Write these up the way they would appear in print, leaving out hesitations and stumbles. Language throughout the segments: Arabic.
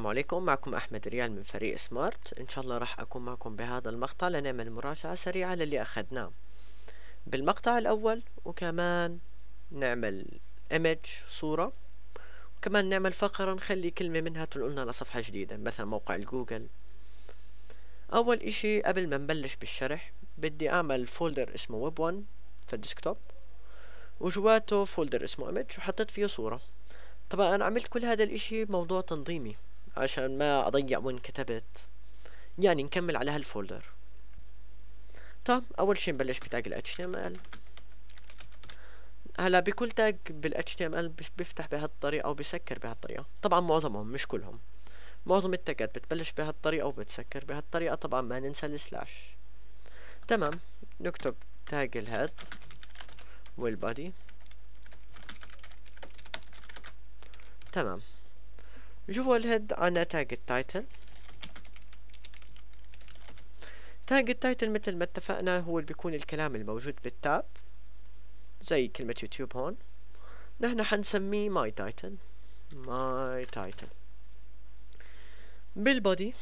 السلام عليكم. معكم أحمد ريال من فريق سمارت. إن شاء الله راح أكون معكم بهذا المقطع لنعمل مراجعة سريعة للي أخذناه بالمقطع الأول، وكمان نعمل صورة، وكمان نعمل فقرة نخلي كلمة منها تنقلنا لصفحة جديدة، مثلا موقع الجوجل. أول إشي قبل ما نبلش بالشرح بدي أعمل فولدر اسمه ويب 1 في الديسكتوب، وجواته فولدر اسمه image وحطيت فيه صورة. طبعا أنا عملت كل هذا الإشي موضوع تنظيمي عشان ما أضيع وين كتبت، يعني نكمل على هالفولدر. طب أول شي نبلش بتاج ال HTML. هلا بكل تاج بال HTML بيفتح بهالطريقة وبيسكر بهالطريقة. طبعا معظمهم مش كلهم، معظم التاجات بتبلش بهالطريقة وبتسكر بهالطريقة. طبعا ما ننسى السلاش. تمام، نكتب تاج الهيد والبادي. تمام، جوا الهيد عنا تاج التايتل. تاج التايتل مثل ما اتفقنا هو اللي بيكون الكلام الموجود بالتاب، زي كلمة يوتيوب هون. نحن حنسميه ماي تايتل. بالبودي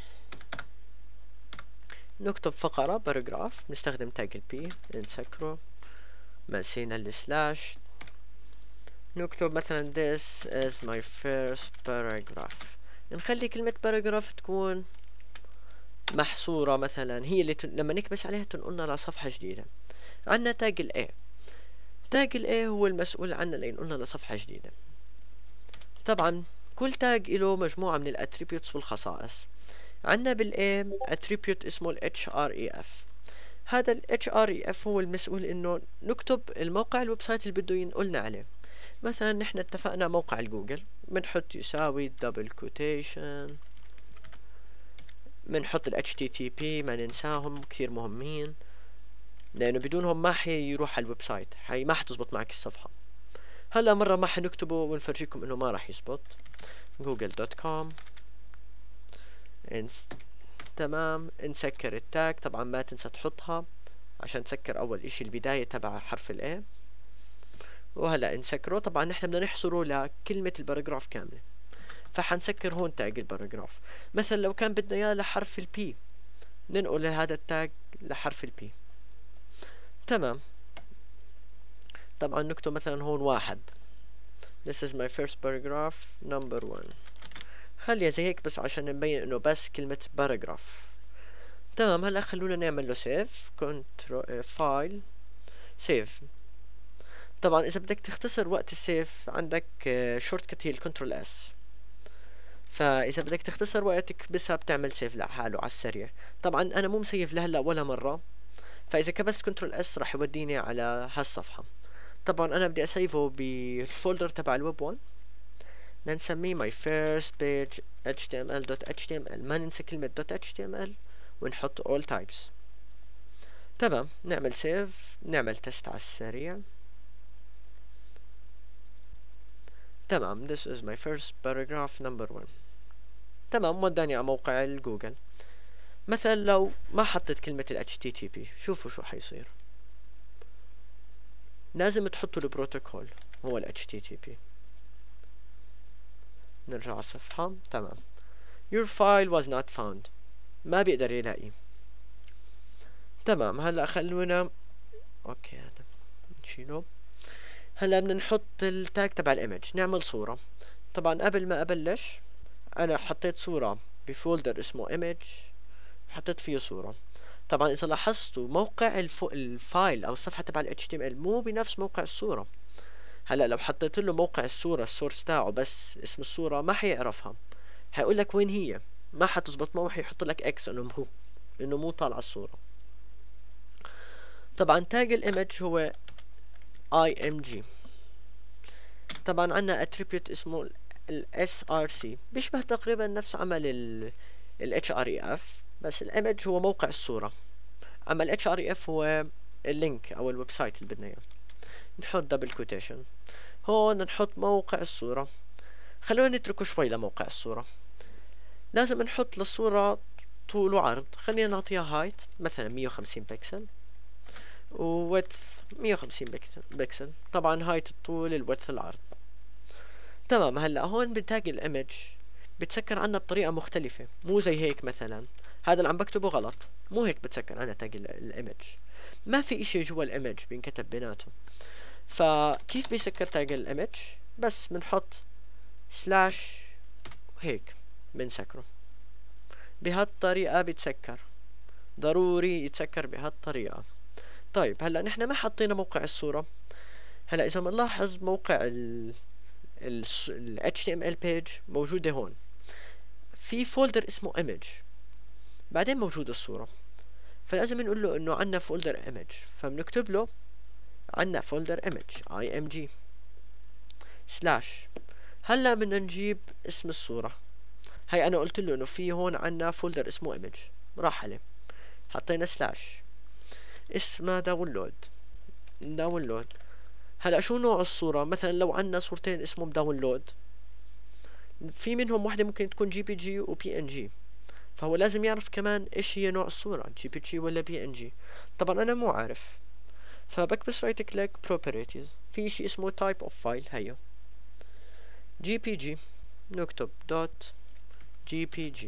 نكتب فقرة باراجراف، نستخدم تاج البي نسكره، ما نسينا السلاش. نكتب مثلا this is my first paragraph. نخلي كلمة باراجراف تكون محصورة، مثلا هي اللي لما نكبس عليها تنقلنا لصفحة جديدة. عنا تاج ال A. تاج ال A هو المسؤول عنا لينقلنا لصفحة جديدة. طبعا كل تاج له مجموعة من الاتريبيوتس والخصائص. عنا بال A attribute اسمه ال href. هذا ال href هو المسؤول انه نكتب الموقع الويب سايت اللي بده ينقلنا عليه. مثلا نحن اتفقنا موقع الجوجل، بنحط يساوي دبل كوتيشن، بنحط ال HTTP، ما ننساهم كثير مهمين، لانه بدونهم ما حيروح على الويب سايت، ما حتزبط معك الصفحة. هلا مرة ما حنكتبه ونفرجيكم انه ما راح يزبط. google.com. تمام، نسكر التاج. طبعا ما تنسى تحطها عشان تسكر اول اشي البداية تبع حرف ال A. وهلا نسكره. طبعا نحن بدنا نحصره لكلمة الباراجراف كاملة، فحنسكر هون تاج الباراجراف. مثلا لو كان بدنا اياه لحرف ال P، ننقل هذا التاج لحرف ال P. تمام، طبعا نكتب مثلا هون 1. This is my first paragraph number 1. خليها زي هيك بس عشان نبين انه بس كلمة باراجراف. تمام، هلا خلونا نعمل له سيف. كنترول فايل سيف. طبعا اذا بدك تختصر وقت السيف عندك شورت كت هي الكنترول اس، فاذا بدك تختصر وقتك بس بتعمل سيف لحاله على السريع. طبعا انا مو مسيف لهلا ولا مرة، فاذا كبست كنترول اس راح يوديني على هالصفحة. طبعا انا بدي اسيفه بالفولدر تبع الويب 1. بدنا نسميه my first page html.html. ما ننسى كلمة .html ونحط all types. تمام، نعمل سيف، نعمل تست على السريع. تمام، this is my first paragraph number 1. تمام، وداني على موقع الجوجل. مثلا لو ما حطيت كلمة ال HTTP، شوفوا شو حيصير. لازم تحطوا البروتوكول هو ال HTTP. نرجع على الصفحة. تمام، your file was not found. ما بيقدر يلاقي. تمام، هلا خلونا اوكي هذا نشيله. هلا بدنا نحط التاج تبع الايمج، نعمل صورة. طبعا قبل ما ابلش انا حطيت صورة بفولدر اسمه image، حطيت فيه صورة. طبعا اذا لاحظتوا موقع الفايل او الصفحة تبع ال HTML مو بنفس موقع الصورة. هلا لو حطيت له موقع الصورة السورس تاعه بس اسم الصورة ما حيعرفها، حيقول لك وين هي، ما حتزبط معه، حيحط لك اكس انه مو طالع الصورة. طبعا تاج الايمج هو img. طبعا عنا attribute اسمه ال src، بيشبه تقريبا نفس عمل ال href، بس الايمج هو موقع الصورة، اما ال href هو اللينك او الويب سايت اللي بدنا اياه. نحط دبل كوتيشن هون، نحط موقع الصورة. خلونا نتركه شوي لموقع الصورة. لازم نحط للصورة طول وعرض. خلينا نعطيها هايت مثلا 150 بكسل، وويدث 150 بكسل. طبعا هايت الطول، الويدث العرض. تمام، هلا هون بتاج الايمج بتسكر عنا بطريقة مختلفة، مو زي هيك. مثلا هذا اللي عم بكتبه غلط، مو هيك بتسكر انا تاج الايمج. ما في اشي جوا الايمج بينكتب بيناتهم. فكيف بيسكر تاج الايمج؟ بس بنحط سلاش هيك بنسكره بهالطريقة. بيتسكر، ضروري يتسكر بهالطريقة. طيب هلا نحن ما حطينا موقع الصورة. هلا اذا بنلاحظ موقع ال HTML page موجودة هون، في فولدر اسمه image، بعدين موجود الصورة. فلازم نقول له انه عنا فولدر image، فبنكتب له عنا فولدر image img سلاش. هلا بدنا نجيب اسم الصورة. هي انا قلت له انه في هون عنا فولدر اسمه image، راح عليه، حطينا سلاش، اسمه داونلود. هلا شو نوع الصورة؟ مثلا لو عنا صورتين اسمهم داونلود، في منهم واحدة ممكن تكون جي بي جي وبي ان جي، فهو لازم يعرف كمان ايش هي نوع الصورة، جي بي جي ولا بي ان جي. طبعا انا مو عارف، فبكبس رايت كليك بروبرتيز، في شي اسمه تايب اوف فايل، هيو جي بي جي، نكتب دوت جي بي جي.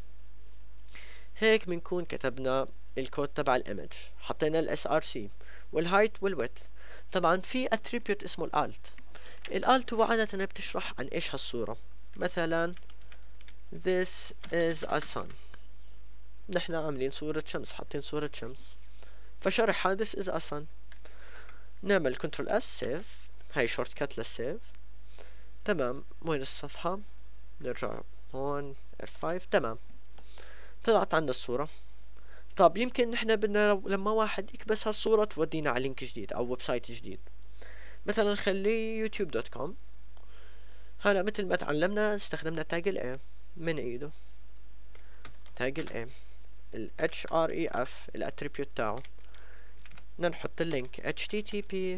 هيك بنكون كتبنا الكود تبع الايمج، حطينا الاس ار سي والهايت والويدث. طبعا في اتريبيوت اسمه الالت هو عادة بتشرح عن ايش هالصورة. مثلا this is a sun، نحن عاملين صورة شمس، حاطين صورة شمس، فشرحها this is a sun. نعمل كنترول اس سيف، هاي شورت كات للسيف. تمام، وين الصفحة؟ نرجع هون F5. تمام، طلعت عنا الصورة. طب يمكن نحن بدنا لما واحد يكبس هالصورة تودينا على لينك جديد او ويب سايت جديد. مثلا نخليه youtube.com. هلا مثل ما تعلمنا استخدمنا تاج ال A من ايده، تاج ال A ال href الاتريبيوت تاعه. بدنا نحط اللينك http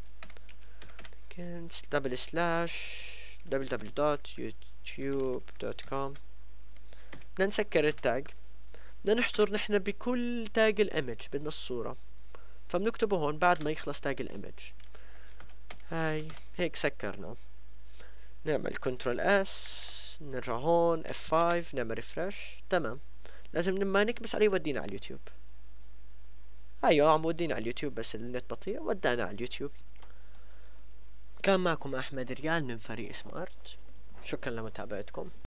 www.youtube.com. بدنا نسكر التاج، بدنا نحصر نحن بكل تاج الايمج بدنا الصورة، فبنكتبه هون بعد ما يخلص تاج الايمج. هاي هيك سكرنا. نعمل كنترول اس، نرجع هون F5، نعمل ريفرش. تمام، لازم لما نكبس عليه يودينا على اليوتيوب. ايوه عم ودينا على اليوتيوب، بس النت بطيء ودانا على اليوتيوب. كان معكم احمد ريال من فريق سمارت، شكرا لمتابعتكم.